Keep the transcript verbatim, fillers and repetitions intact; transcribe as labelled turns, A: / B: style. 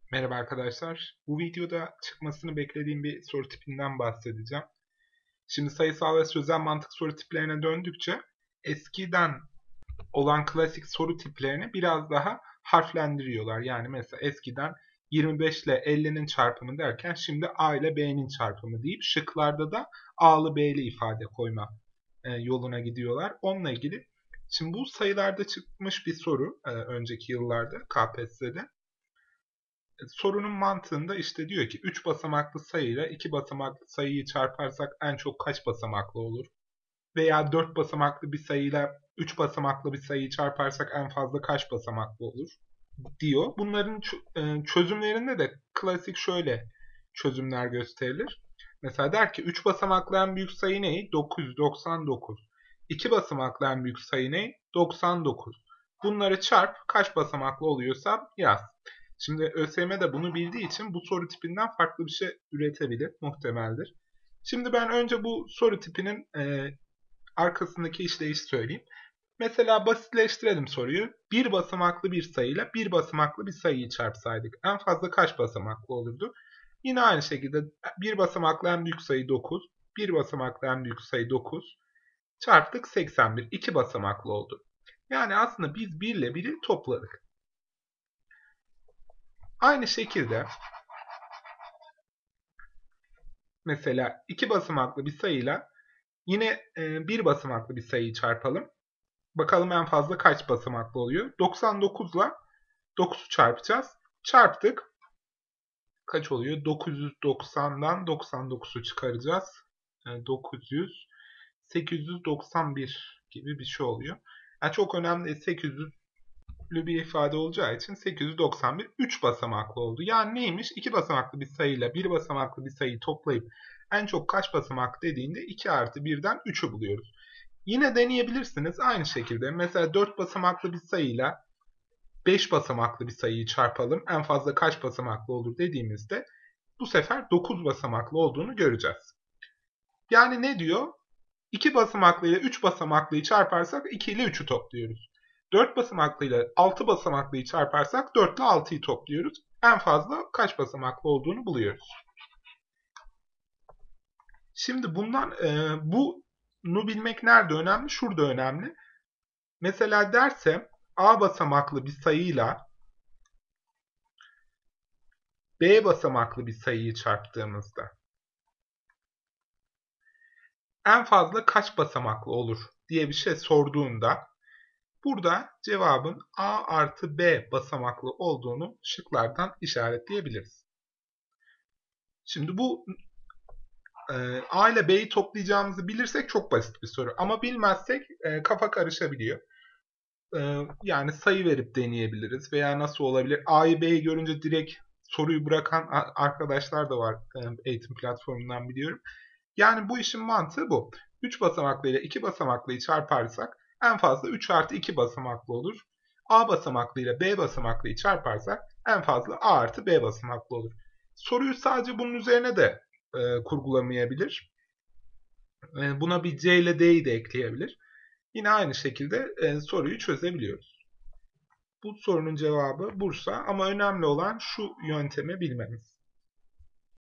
A: Merhaba arkadaşlar. Bu videoda çıkmasını beklediğim bir soru tipinden bahsedeceğim. Şimdi sayısal ve sözel mantık soru tiplerine döndükçe eskiden olan klasik soru tiplerini biraz daha harflendiriyorlar. Yani mesela eskiden yirmi beş ile ellinin çarpımı derken şimdi A ile B'nin çarpımı deyip şıklarda da A'lı B'li ifade koyma e, yoluna gidiyorlar. Onunla ilgili şimdi bu sayılarda çıkmış bir soru e, önceki yıllarda K P S S'de. Sorunun mantığında işte diyor ki üç basamaklı sayıyla iki basamaklı sayıyı çarparsak en çok kaç basamaklı olur? Veya dört basamaklı bir sayıyla üç basamaklı bir sayıyı çarparsak en fazla kaç basamaklı olur? Diyor. Bunların e, çözümlerinde de klasik şöyle çözümler gösterilir. Mesela der ki üç basamaklı en büyük sayı ne? dokuz yüz doksan dokuz. iki basamaklı en büyük sayı ne? doksan dokuz. Bunları çarp, kaç basamaklı oluyorsa yaz. Şimdi ÖSYM de bunu bildiği için bu soru tipinden farklı bir şey üretebilir, muhtemeldir. Şimdi ben önce bu soru tipinin e, arkasındaki işleyişi söyleyeyim. Mesela basitleştirelim soruyu. Bir basamaklı bir sayıyla bir basamaklı bir sayıyı çarpsaydık en fazla kaç basamaklı olurdu? Yine aynı şekilde bir basamaklı en büyük sayı dokuz, bir basamaklı en büyük sayı dokuz çarptık seksen bir. iki basamaklı oldu. Yani aslında biz bir ile biri topladık. Aynı şekilde mesela iki basamaklı bir sayıyla yine bir basamaklı bir sayıyı çarpalım. Bakalım en fazla kaç basamaklı oluyor? doksan dokuz ile dokuzu çarpacağız. Çarptık. Kaç oluyor? dokuz yüz doksandan doksan dokuzu çıkaracağız. dokuz yüz, sekiz yüz doksan bir gibi bir şey oluyor. Yani çok önemli sekiz yüzlü bir ifade olacağı için sekiz yüz doksan bir üç basamaklı oldu. Yani neymiş? iki basamaklı bir sayıyla bir basamaklı bir sayıyı toplayıp en çok kaç basamak dediğinde iki artı birden üçü buluyoruz. Yine deneyebilirsiniz aynı şekilde. Mesela dört basamaklı bir sayıyla beş basamaklı bir sayıyı çarpalım. En fazla kaç basamaklı olur dediğimizde bu sefer dokuz basamaklı olduğunu göreceğiz. Yani ne diyor? iki basamaklı ile üç basamaklıyı çarparsak iki ile üçü topluyoruz. dört basamaklı ile altı basamaklıyı çarparsak dört ile altıyı topluyoruz. En fazla kaç basamaklı olduğunu buluyoruz. Şimdi bundan e, bunu bilmek nerede önemli? Şurada önemli. Mesela dersem A basamaklı bir sayıyla B basamaklı bir sayıyı çarptığımızda en fazla kaç basamaklı olur diye bir şey sorduğunda burada cevabın A artı B basamaklı olduğunu şıklardan işaretleyebiliriz. Şimdi bu e, A ile B'yi toplayacağımızı bilirsek çok basit bir soru. Ama bilmezsek e, kafa karışabiliyor. E, yani sayı verip deneyebiliriz veya nasıl olabilir? A'yı B'yi görünce direkt soruyu bırakan arkadaşlar da var e, eğitim platformundan biliyorum. Yani bu işin mantığı bu. üç basamaklı ile iki basamaklıyı çarparsak en fazla üç artı iki basamaklı olur. A basamaklı ile B basamaklıyı çarparsak en fazla A artı B basamaklı olur. Soruyu sadece bunun üzerine de e, kurgulamayabilir. E, buna bir C ile D'yi de ekleyebilir. Yine aynı şekilde e, soruyu çözebiliyoruz. Bu sorunun cevabı Bursa ama önemli olan şu yöntemi bilmemiz.